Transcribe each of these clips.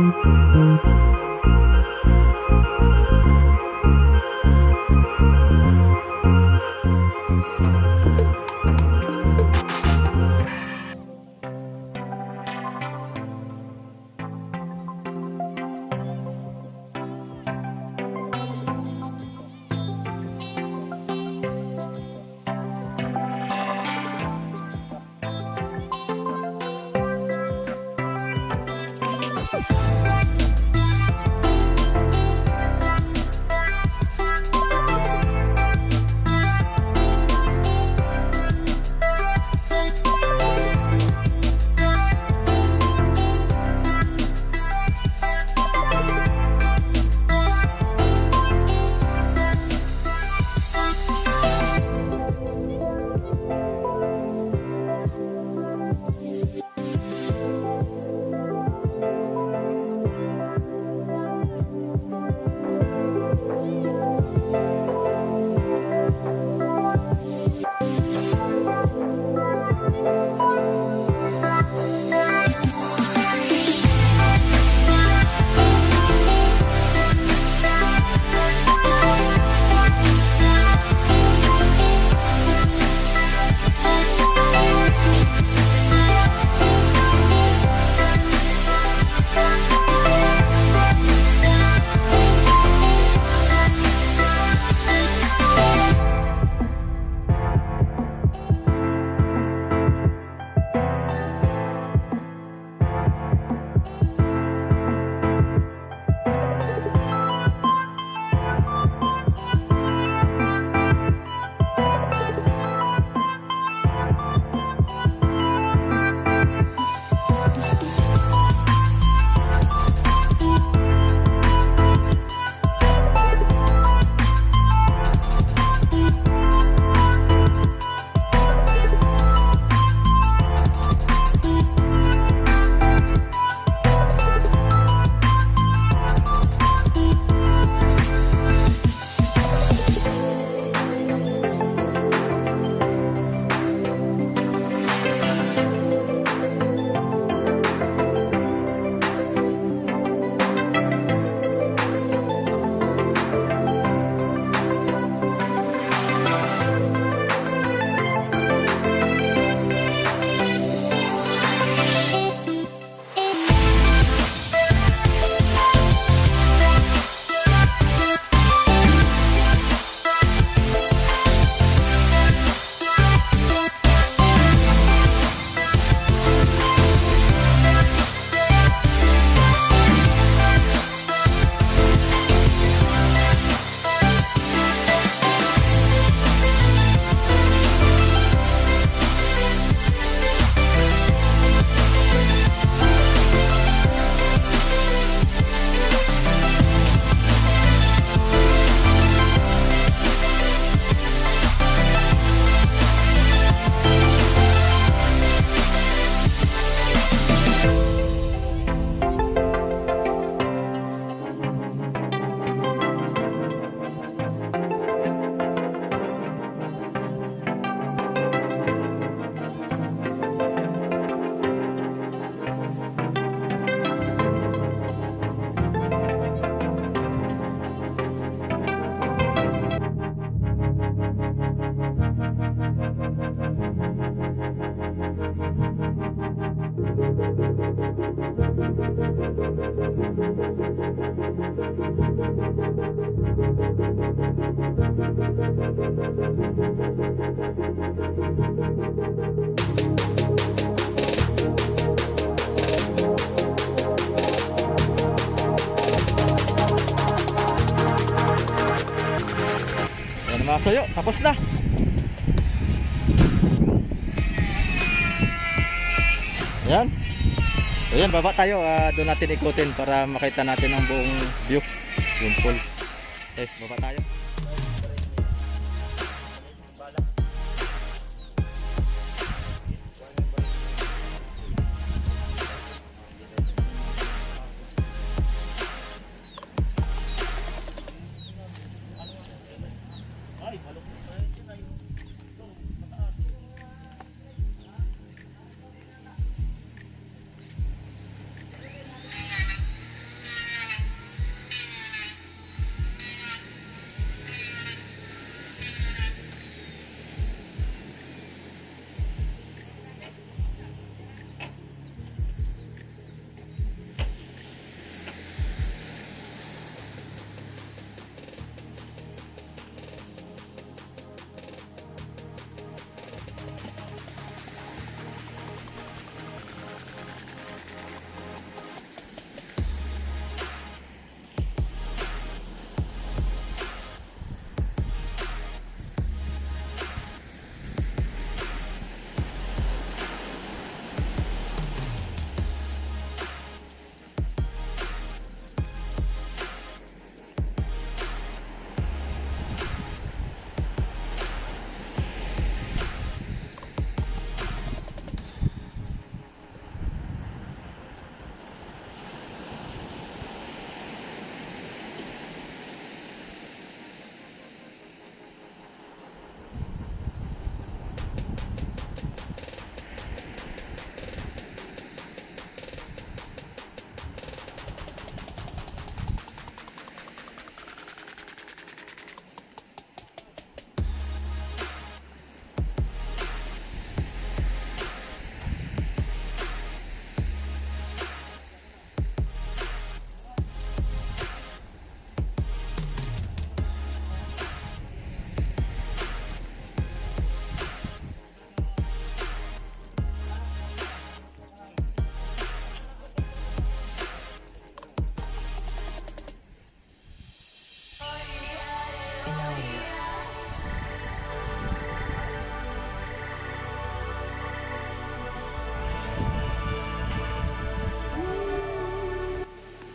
Mga soyo, tapos na. Yan. So yan, baba tayo. Doon natin ikutin para makita natin ang buong view. Yung pool. Okay, baba tayo.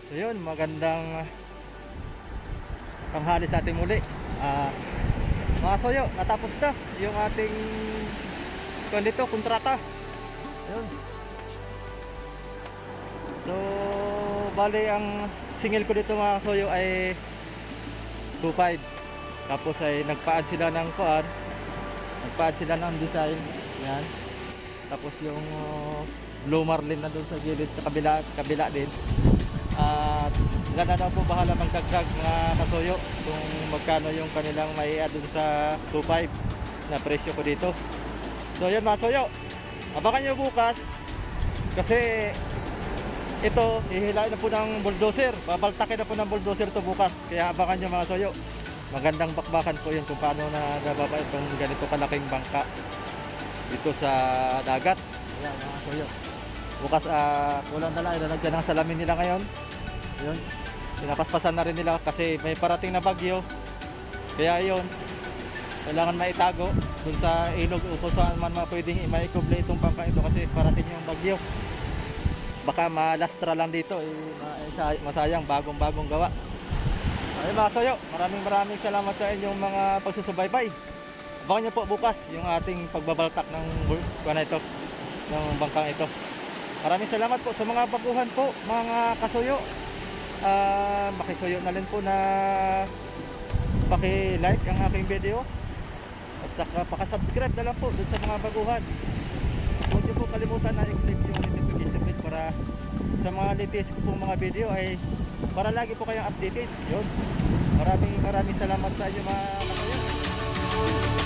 So yun, magandang tanghali sa ating muli. Mga soyo, natapos na yung ating kontrata. Yun. So bali ang singil ko dito mga soyo ay 2.5. Tapos ay nagpa-add sila ng kuan, nagpa-add sila ng design. Yan. Tapos yung blue marlin na doon sa gilid sa kabila din. At sila na daw po bahala magdagdag mga kasuyo kung magkano yung kanilang may add dun sa 2.5 na presyo ko dito. So yun mga kasuyo, abangan nyo bukas kasi ito hihilain na po ng bulldozer, babaltakin na po ng bulldozer to bukas. Kaya abangan nyo mga kasuyo, magandang bakbakan po yun kung paano na nababa itong ganito kalaking bangka dito sa dagat. Ayan mga kasuyo, bukas kulang na lang, ilalagyan ng salamin nila ngayon. Yun, pinapaspasan na rin nila kasi may parating na bagyo. Kaya yun, kailangan maitago dun sa ilog o kung saan man pwedeng maikuble itong bangka ito kasi parating yung bagyo. Baka malastra lang dito, masayang, bagong gawa. Ayun mga soyo, maraming salamat sa inyong mga pagsusubaybay. Abangan nyo po bukas yung ating pagbabaltak ng ito, ng bangkang ito. Maraming salamat po sa mga baguhan po mga kasuyo. Makisuyo na rin po na paki-like ang aking video at saka paka-subscribe na lang po dun sa mga baguhan. Huwag niyo po kalimutan na i-click yung notification bell para sa mga latest ko pong mga video ay para lagi po kayong updated. Yun. Maraming salamat sa inyo mga kasuyo.